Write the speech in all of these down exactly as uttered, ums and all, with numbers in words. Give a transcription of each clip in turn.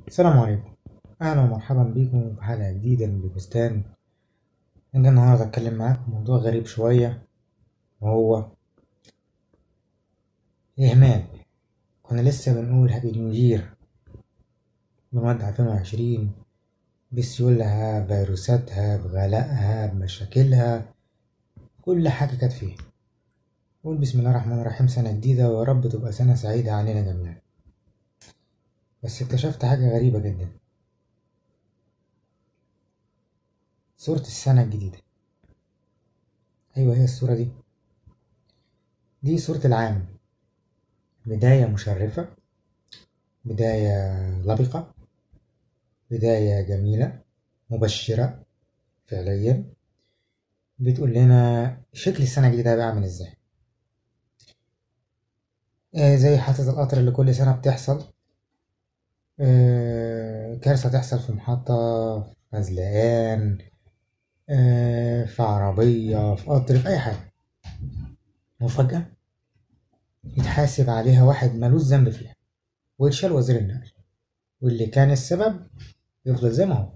السلام عليكم. أهلا ومرحبا بكم في حلقة جديدة من البستان. أنا النهاردة أتكلم معاكم في موضوع غريب شوية، وهو الإهمال. كنا لسه بنقول هابي نيو يير، بنودع ألفين وعشرين بسيولها، فيروساتها، بغلائها، بمشاكلها، كل حاجة كانت فيها. قول بسم الله الرحمن الرحيم، سنة جديدة ويا رب تبقى سنة سعيدة علينا جميعا. بس اكتشفت حاجة غريبة جدا، صورة السنة الجديدة. أيوة، هي الصورة دي دي صورة العام. بداية مشرفة، بداية لبقة، بداية جميلة مبشرة فعليا، بتقول لنا شكل السنة الجديدة هيبقى عامل ازاي. آه زي حادثة القطر اللي كل سنة بتحصل، آه كارثة تحصل في محطة، في غزلقان، آه في عربية، في قطر، في أي حاجة، وفجأة يتحاسب عليها واحد ملوش ذنب فيها، ويتشال وزير النقل، واللي كان السبب يفضل زي ما هو.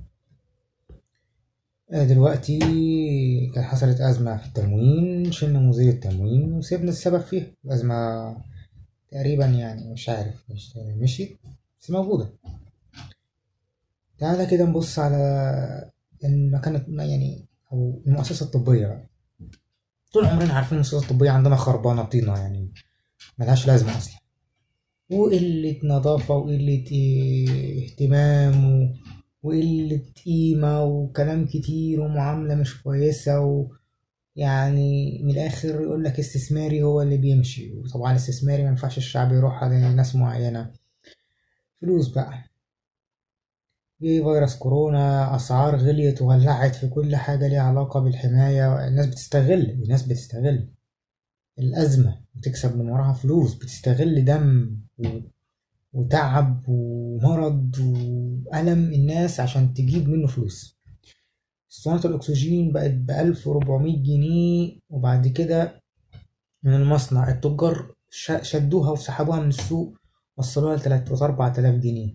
آه دلوقتي كانت حصلت أزمة في التموين، شلنا مدير التموين وسيبنا السبب فيها. الأزمة تقريبا يعني مش عارف مش مشيت، بس موجودة. تعالى كده نبص على المكان يعني أو المؤسسة الطبية بقى. طول عمرنا عارفين المؤسسة الطبية عندنا خربانة طينة، يعني ملهاش لازمة أصلا، وقلة نظافة وقلة إيه اهتمام و... وقلة قيمة وكلام كتير ومعاملة مش كويسة و... يعني من الآخر يقولك استثماري هو اللي بيمشي، وطبعا الاستثماري مينفعش الشعب يروح على ناس معينة. فلوس بقى، جه فيروس كورونا، أسعار غليت وولعت في كل حاجة ليها علاقة بالحماية. الناس بتستغل الناس بتستغل الأزمة، بتكسب من وراها فلوس، بتستغل دم و... وتعب ومرض وألم الناس عشان تجيب منه فلوس. اسطوانة الأكسجين بقت بألف وربعمية جنيه، وبعد كده من المصنع التجار ش- شدوها وسحبوها من السوق، وصلوها لتلات وأربع تلاف جنيه.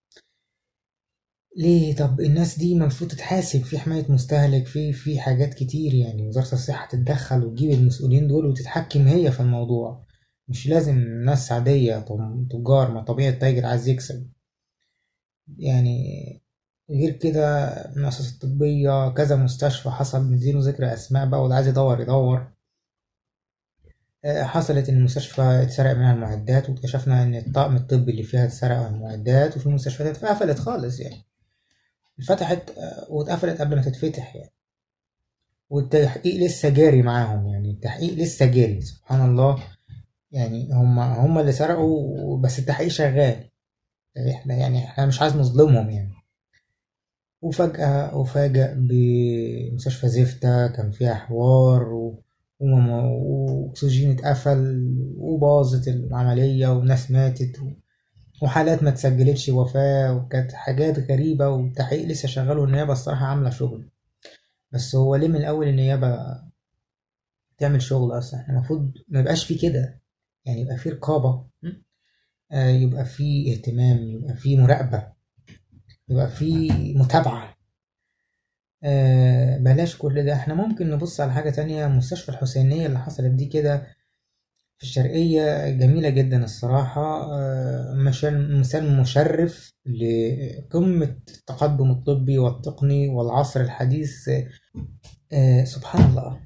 ليه؟ طب الناس دي المفروض تتحاسب في حماية مستهلك، في في حاجات كتير، يعني وزارة الصحة تتدخل وتجيب المسؤولين دول وتتحكم هي في الموضوع. مش لازم ناس عادية، طب تجار، ما طبيعي التاجر عايز يكسب يعني. غير كده المؤسسة الطبية كذا مستشفى حصل بدون ذكر أسماء بقى، واللي عايز يدور يدور. آه، حصلت إن المستشفى اتسرق منها المعدات، واكتشفنا إن الطاقم الطبي اللي فيها اتسرق من المعدات، وفي مستشفيات اتقفلت خالص يعني، اتفتحت آه، واتقفلت قبل ما تتفتح يعني. والتحقيق لسه جاري معاهم، يعني التحقيق لسه جاري، سبحان الله. يعني هم هم اللي سرقوا بس التحقيق شغال. احنا يعني احنا مش عايز نظلمهم يعني. وفجأة أفاجأ بمستشفى زفتة كان فيها حوار و... وم- وأكسجين اتقفل وباظت العملية وناس ماتت و... وحالات ما تسجلتش وفاة، وكانت حاجات غريبة، والتحقيق لسه شغال، والنيابة الصراحة عاملة شغل. بس هو ليه من الأول النيابة تعمل شغل أصلا؟ احنا المفروض ميبقاش فيه كده، يعني يبقى فيه رقابة، م? آه، يبقى فيه اهتمام، يبقى فيه مراقبة، يبقى فيه متابعة. آه بلاش كل ده. احنا ممكن نبص على حاجة تانية، مستشفى الحسينية اللي حصلت دي كده في الشرقية، جميلة جدا الصراحة. آه مشان مثال مشرف لقمة التقدم الطبي والتقني والعصر الحديث. آه سبحان الله،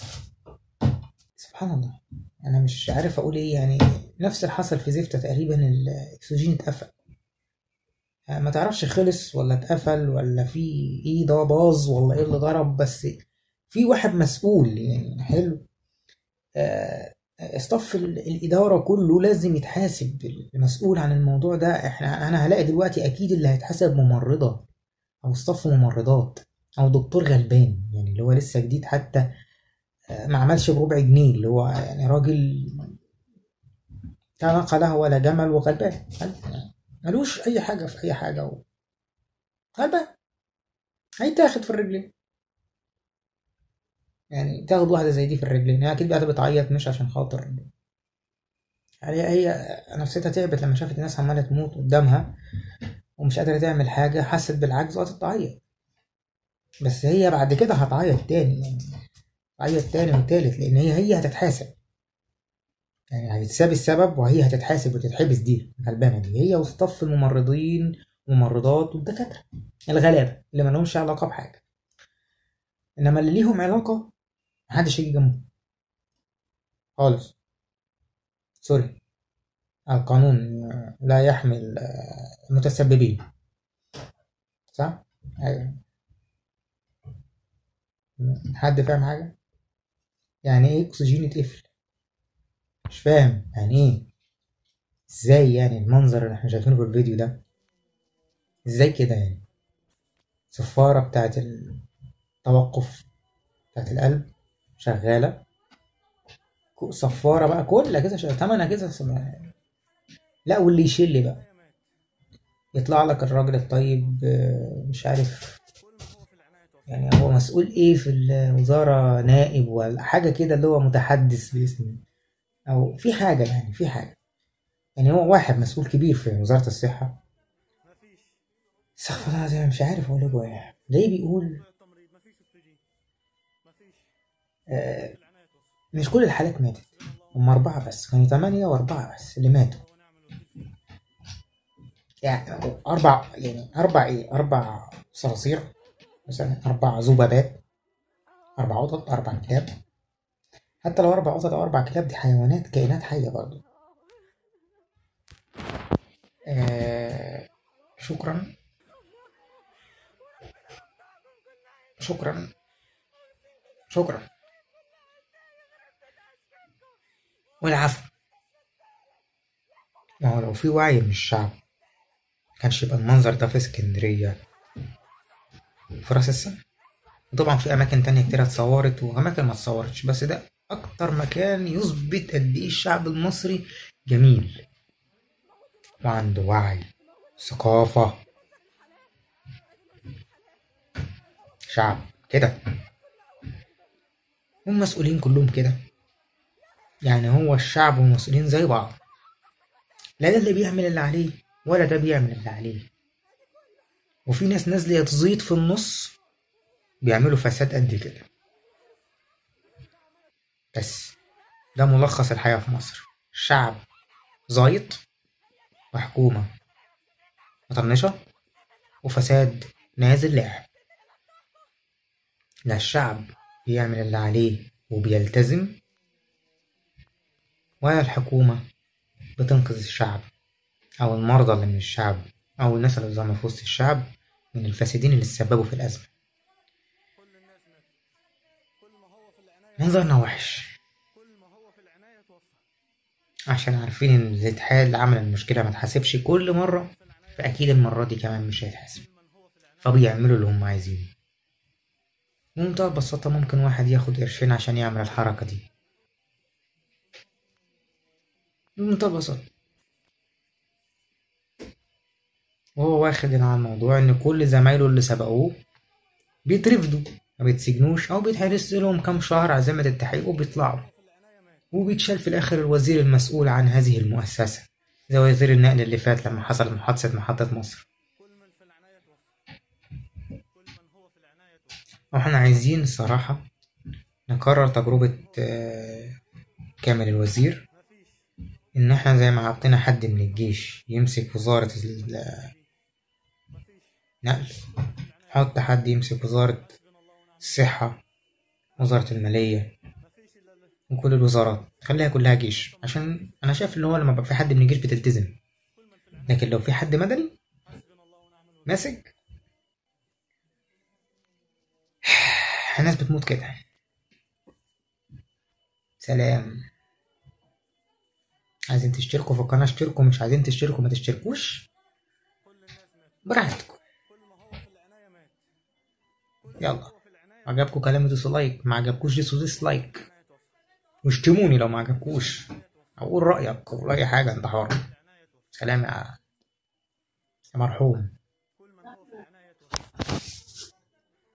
سبحان الله. انا مش عارف اقول ايه يعني. نفس اللي حصل في زفتة تقريبا، الاكسجين اتقفل، يعني ما تعرفش خلص ولا اتقفل ولا في ايه، ده باظ ولا ايه اللي ضرب، بس في واحد مسؤول يعني. حلو. آه، استاف ال- الإدارة كله لازم يتحاسب، المسؤول عن الموضوع ده. احنا انا هلاقي دلوقتي اكيد اللي هيتحاسب ممرضة، او استاف ممرضات، او دكتور غلبان يعني اللي هو لسه جديد حتى، آه، ما عملش بربع جنيه، اللي هو يعني راجل لا ناقة له ولا جمل وغلبان، ملوش اي حاجة في اي حاجة، وغلبان هيتاخد في الرجلين. يعني تاخد واحدة زي دي في الرجلين، هي أكيد بقى بتعيط مش عشان خاطر يعني، هي نفسيتها تعبت لما شافت الناس عمالة تموت قدامها، ومش قادرة تعمل حاجة، حست بالعجز وقت تعيط. بس هي بعد كده هتعيط تاني، يعني تعيط تاني وتالت، لأن هي هي هتتحاسب. يعني هتتساب السبب وهي هتتحاسب وتتحبس. دي الغلبانة دي هي وصف الممرضين والممرضات والدكاترة الغلابة اللي مالهمش علاقة بحاجة. إنما اللي ليهم علاقة محدش يجي جنبه خالص. سوري، القانون لا يحمي المتسببين، صح؟ أيوة. حد فاهم حاجة؟ يعني ايه اكسجين يتقفل؟ مش فاهم يعني ايه. ازاي يعني المنظر اللي احنا شايفينه في الفيديو ده؟ ازاي كده يعني؟ صفارة بتاعت التوقف بتاعت القلب شغالة، صفارة بقى كل أجهزة شغالة، تمن أجهزة سمع. لا، واللي يشيل بقى يطلع لك الراجل الطيب، مش عارف يعني هو مسؤول ايه في الوزارة، نائب ولا حاجة كده، اللي هو متحدث باسم او في حاجة، يعني في حاجة، يعني هو واحد مسؤول كبير في وزارة الصحة. استغفر الله العظيم، مش عارف اقول له ايه. ليه بيقول آه مش كل الحالات ماتت، هم أربعة بس، كانوا تمانية وأربعة بس اللي ماتوا. يعني أربع، يعني أربع إيه أربع صراصير مثلا، أربع ذبابات، أربع قطط، أربع كلاب. حتى لو أربع قطط أو أربع كلاب، دي حيوانات، كائنات حية برضو. آه شكرا شكرا شكرا والعفو. ما هو لو في وعي من الشعب كانش يبقى المنظر ده في اسكندرية، في راس السنة. طبعا في أماكن تانية كتير اتصورت وأماكن ما اتصورتش، بس ده أكتر مكان يثبت قد إيه الشعب المصري جميل وعنده وعي، ثقافة. شعب كده، والمسؤولين كلهم كده. يعني هو الشعب والمسؤولين زي بعض، لا ده اللي بيعمل اللي عليه ولا ده بيعمل اللي عليه. وفي ناس نازلة تزيط في النص بيعملوا فساد قد كده. بس ده ملخص الحياة في مصر: شعب زايط، وحكومة مطنشة، وفساد نازل لاعب. لا الشعب بيعمل اللي عليه وبيلتزم، ولا الحكومة بتنقذ الشعب أو المرضى اللي من الشعب أو الناس اللي ظلموا في وسط الشعب من الفاسدين اللي تسببوا في الأزمة. منظرنا وحش عشان عارفين إن اللي اتحال عمل المشكلة ما تحاسبش كل مرة، فأكيد المرة دي كمان مش هيتحاسب، فبيعملوا اللي هم عايزينه. بمنتهى البساطة ممكن واحد ياخد قرشين عشان يعمل الحركة دي، بمنتهى البساطة، وهو واخد على الموضوع إن كل زمايله اللي سبقوه بيترفدوا، ما بيتسجنوش أو بيتحبس لهم كام شهر عزيمة التحقيق وبيطلعوا، وبيتشال في الآخر الوزير المسؤول عن هذه المؤسسة، زي وزير النقل اللي فات لما حصلت محادثة محطة مصر. واحنا عايزين الصراحة نكرر تجربة كامل الوزير، إن احنا زي ما عطينا حد من الجيش يمسك وزارة النقل، حط حد يمسك وزارة الصحة، وزارة المالية، وكل الوزارات خليها كلها جيش. عشان أنا شايف إن هو لما بقى في حد من الجيش بتلتزم، لكن لو في حد مدني ماسك، الناس بتموت كده. سلام. عايزين تشتركوا في القناة اشتركوا، مش عايزين تشتركوا ما تشتركوش، براحتكم. يلا، عجبكم كلامي دوسوا لايك، ما عجبكوش دوسوا ديسلايك، واشتموني لو ما عجبكوش، او قول رأيك، قول اي حاجة، انت حر. سلام يا مرحوم.